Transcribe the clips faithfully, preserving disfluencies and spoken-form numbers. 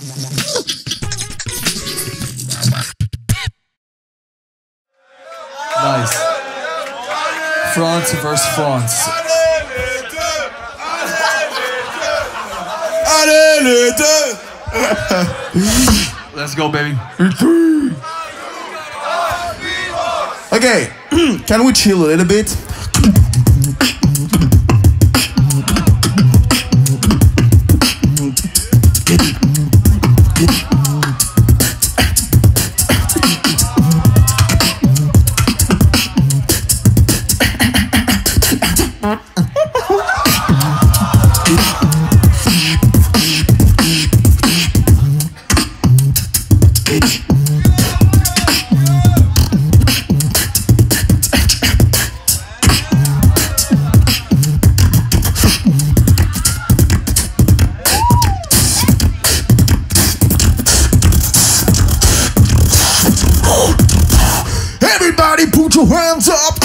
Nice. France versus France. Allez les deux. Let's go, baby. Okay, can we chill a little bit? Everybody put your hands up.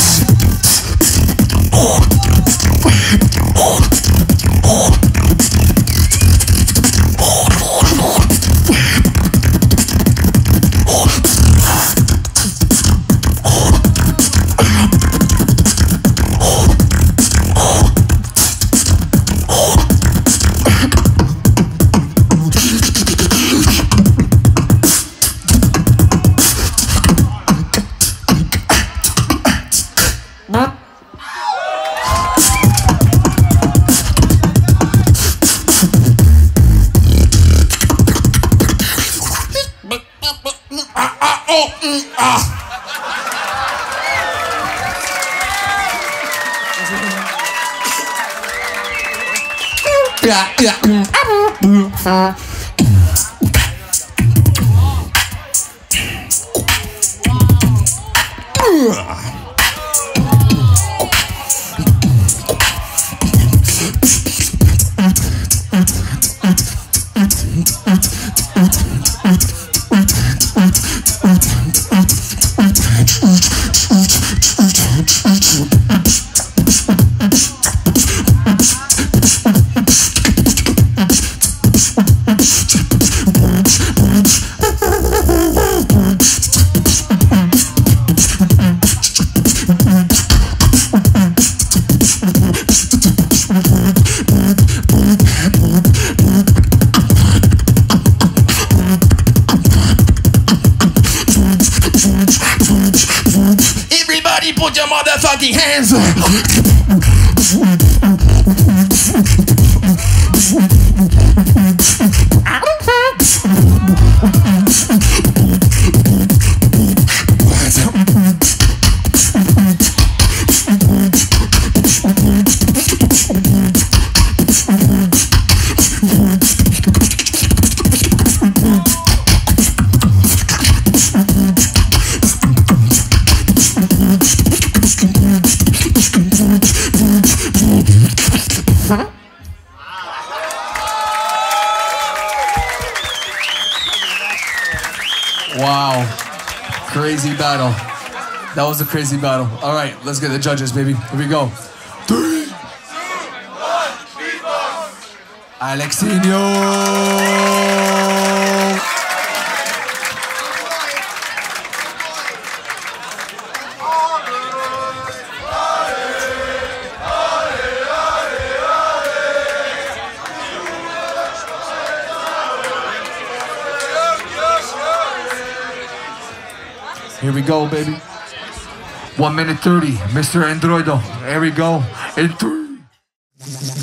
Yeah, yeah. Everybody put your motherfucking hands up. Wow. Crazy battle. That was a crazy battle. All right, let's get the judges, baby. Here we go. Three, two, one, beatbox. Alexinho. Here we go, baby. One minute thirty, Mister Androido. Here we go. In three.